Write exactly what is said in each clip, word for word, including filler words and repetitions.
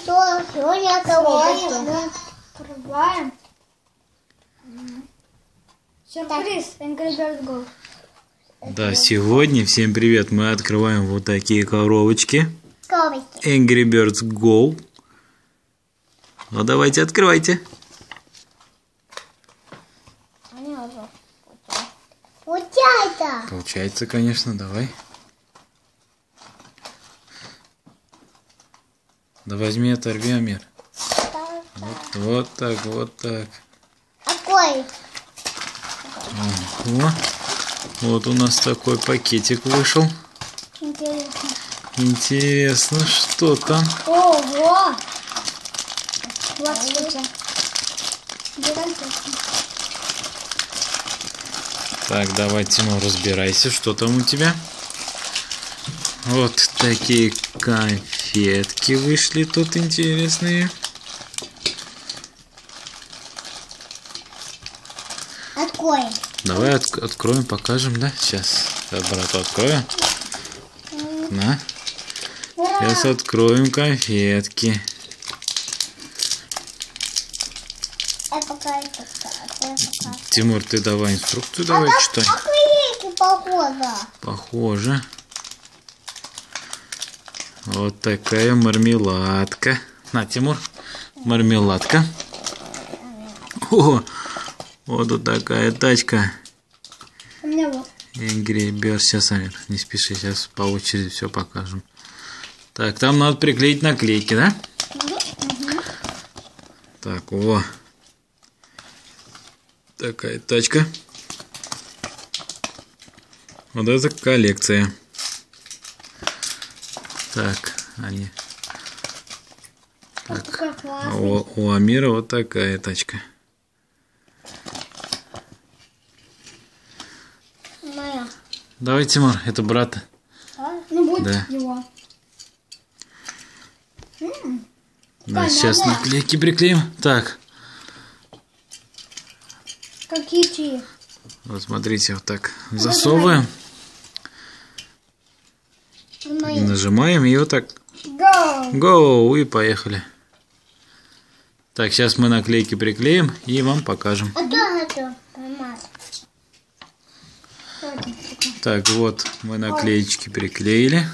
что? Сегодня открываем. Открываем. Сюрприз. Angry Birds Go. Да, сегодня, всем привет, мы открываем вот такие коробочки. Коробочки. Angry Birds Go. Ну давайте, открывайте. Получается. Получается, конечно, давай. Да возьми, оторви, Амир. Вот, вот так, вот так. Какой? Ого. Вот у нас такой пакетик вышел. Интересно. Интересно, что там? Ого! Вот Так, давай, Тимур, разбирайся, что там у тебя. Вот такие конфетки вышли тут интересные. Какой? Давай от откроем, покажем, да? Сейчас, сейчас брату откроем. На. Сейчас откроем конфетки. Тимур, ты давай инструкцию давай а читай. Наклейки похоже. Похоже. Вот такая мармеладка. На, Тимур, мармеладка. О, вот тут такая тачка. У меня вот. Angry Birds. Сейчас, Амир, не спеши, сейчас по очереди все покажем. Так, там надо приклеить наклейки, да? Угу. Так, о. Такая тачка. Вот это коллекция. Так, они. Так, а у, у Амира вот такая тачка. Моя. Давай, Тимур, это брата. А? Ну будет Да. его. Да, сейчас наклейки приклеим. Так. Какие чьи? Вот смотрите, вот так засовываем. И нажимаем, и вот так. Go! Go! И поехали. Так, сейчас мы наклейки приклеим и вам покажем. А то это? Так, вот мы наклеечки приклеили.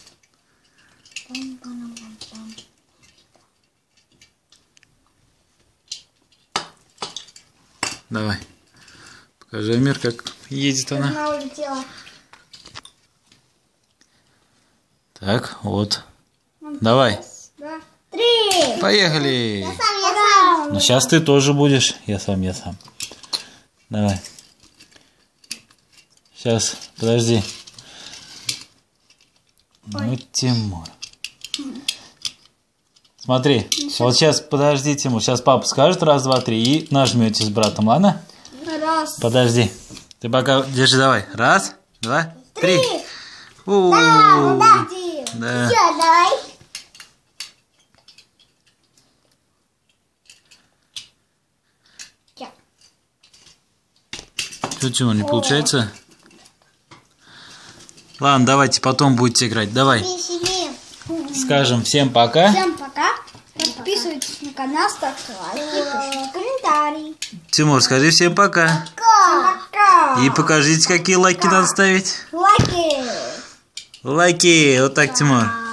Давай. Покажи, Амир, как едет она. Она улетела. Так, вот. Давай. Да. Три! Поехали. Я сам, я сам. Ну, сейчас ты тоже будешь. Я сам, я сам. Давай. Сейчас, подожди. Ну, Тимур. Смотри, вот сейчас, подожди, Тимур. Сейчас папа скажет раз, два, три и нажмете с братом, ладно? Раз. Подожди. Ты пока держи, давай. Раз, два, три. У-у-у. Да, подожди. Да. Все, давай. Что, Тимур, не получается? Ладно, давайте потом будете играть. Давай. Скажем всем пока. Всем пока. Подписывайтесь на канал, ставьте лайки, пишите комментарии. Тимур, скажи всем пока. Пока. И покажите, какие лайки надо ставить. Лайки. Лайки. Вот так, Тимур.